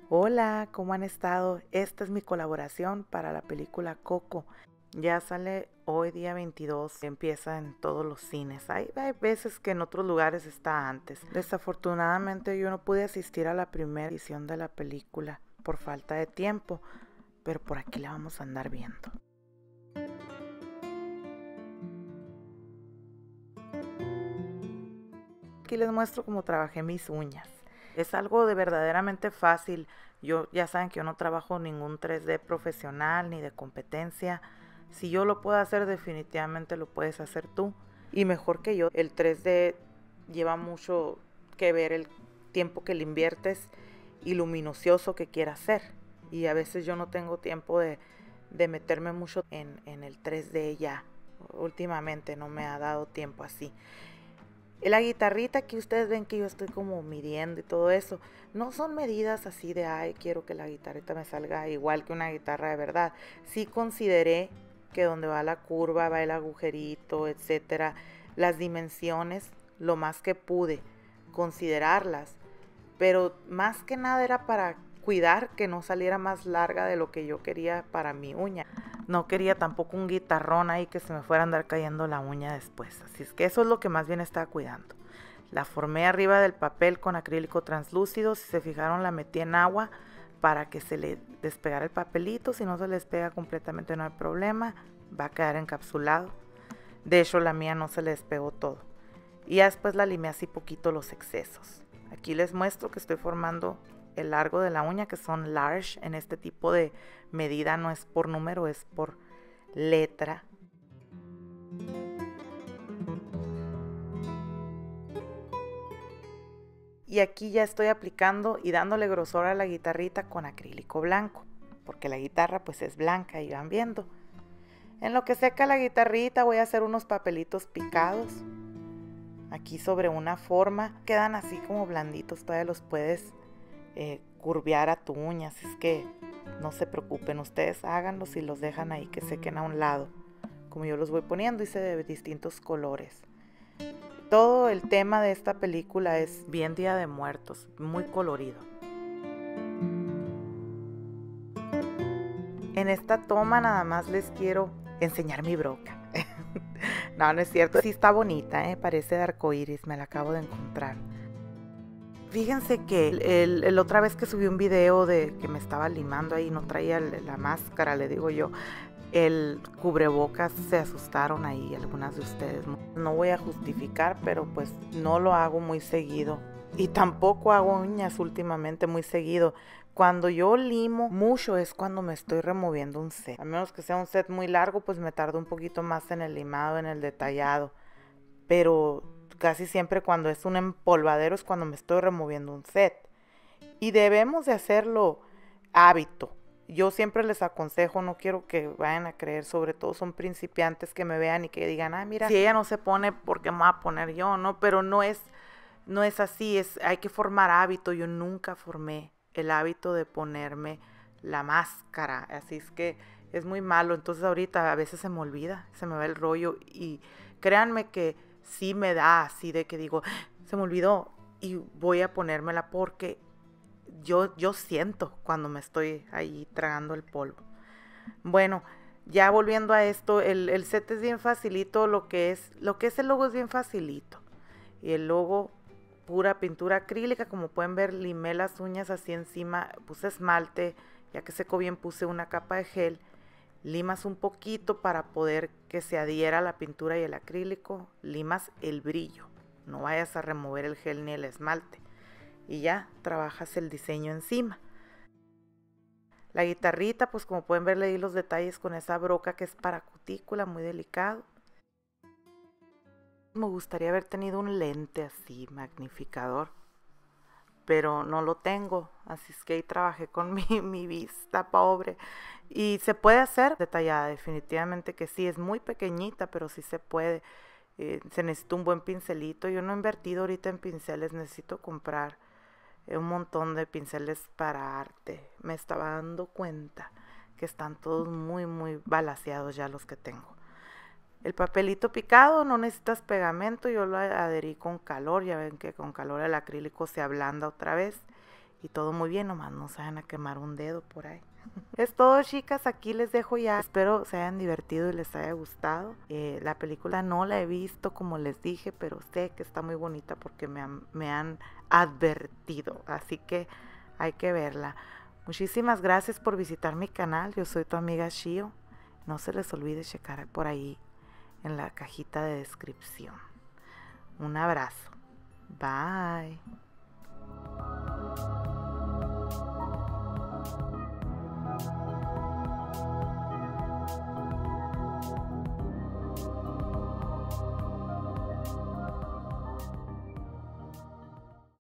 Hola, ¿cómo han estado? Esta es mi colaboración para la película Coco. Ya sale hoy día 22, empieza en todos los cines. Hay veces que en otros lugares está antes. Desafortunadamente yo no pude asistir a la primera edición de la película por falta de tiempo, pero por aquí la vamos a andar viendo. Aquí les muestro cómo trabajé mis uñas. Es algo de verdaderamente fácil. Ya saben que yo no trabajo ningún 3D profesional ni de competencia. Si yo lo puedo hacer, definitivamente lo puedes hacer tú. Y mejor que yo. El 3D lleva mucho que ver el tiempo que le inviertes y lo minucioso que quieras hacer. Y a veces yo no tengo tiempo de meterme mucho en el 3D ya. Últimamente no me ha dado tiempo así. La guitarrita que ustedes ven que yo estoy como midiendo y todo eso, no son medidas así de, ay, quiero que la guitarrita me salga igual que una guitarra de verdad. Sí consideré que donde va la curva, va el agujerito, etcétera, las dimensiones, lo más que pude considerarlas, pero más que nada era para cuidar que no saliera más larga de lo que yo quería para mi uña. No quería tampoco un guitarrón ahí que se me fuera a andar cayendo la uña después. Así es que eso es lo que más bien estaba cuidando. La formé arriba del papel con acrílico translúcido. Si se fijaron, la metí en agua para que se le despegara el papelito. Si no se le despega completamente no hay problema. Va a quedar encapsulado. De hecho, la mía no se le despegó todo. Y ya después la limé así poquito los excesos. Aquí les muestro que estoy formando el largo de la uña, que son large. En este tipo de medida no es por número, es por letra. Y aquí ya estoy aplicando y dándole grosor a la guitarrita con acrílico blanco, porque la guitarra pues es blanca y van viendo. En lo que seca la guitarrita voy a hacer unos papelitos picados aquí sobre una forma. Quedan así como blanditos, todavía los puedes curvear a tu uña, así es que no se preocupen, ustedes háganlos y los dejan ahí que sequen a un lado. Como yo los voy poniendo, hice de distintos colores. Todo el tema de esta película es bien Día de Muertos, muy colorido. En esta toma nada más les quiero enseñar mi broca. No, no es cierto, sí está bonita, parece de arcoíris, me la acabo de encontrar. Fíjense que el otra vez que subí un video de que me estaba limando ahí, no traía la máscara, le digo yo, el cubrebocas, se asustaron ahí algunas de ustedes. No voy a justificar, pero pues no lo hago muy seguido. Y tampoco hago uñas últimamente muy seguido. Cuando yo limo mucho es cuando me estoy removiendo un set. A menos que sea un set muy largo, pues me tardo un poquito más en el limado, en el detallado. Pero casi siempre cuando es un empolvadero es cuando me estoy removiendo un set. Y debemos de hacerlo hábito. Yo siempre les aconsejo, no quiero que vayan a creer, sobre todo son principiantes que me vean y que digan, ah, mira, si ella no se pone, ¿por qué me voy a poner yo? No, pero no es así, hay que formar hábito. Yo nunca formé el hábito de ponerme la máscara, así es que es muy malo. Entonces ahorita a veces se me olvida, se me va el rollo y créanme que sí me da así de que digo, se me olvidó y voy a ponérmela porque yo siento cuando me estoy ahí tragando el polvo. Bueno, ya volviendo a esto, el set es bien facilito, lo que es el logo es bien facilito. Y el logo, pura pintura acrílica, como pueden ver, limé las uñas así encima, puse esmalte, ya que secó bien puse una capa de gel, limas un poquito para poder que se adhiera la pintura y el acrílico, limas el brillo, no vayas a remover el gel ni el esmalte. Y ya trabajas el diseño encima. La guitarrita, pues como pueden ver, le di los detalles con esa broca que es para cutícula, muy delicado. Me gustaría haber tenido un lente así, magnificador, pero no lo tengo, así es que ahí trabajé con mi vista pobre. Y se puede hacer detallada, definitivamente que sí, es muy pequeñita, pero sí se puede. Se necesita un buen pincelito. Yo no he invertido ahorita en pinceles, necesito comprar un montón de pinceles para arte. Me estaba dando cuenta que están todos muy balaseados ya los que tengo. El papelito picado, no necesitas pegamento, yo lo adherí con calor, ya ven que con calor el acrílico se ablanda otra vez. y todo muy bien, nomás no se vayan a quemar un dedo por ahí. Es todo, chicas, aquí les dejo ya. Espero se hayan divertido y les haya gustado. La película no la he visto, como les dije, pero sé que está muy bonita porque me han advertido, así que hay que verla. Muchísimas gracias por visitar mi canal. Yo soy tu amiga Shio. No se les olvide checar por ahí en la cajita de descripción. Un abrazo. Bye.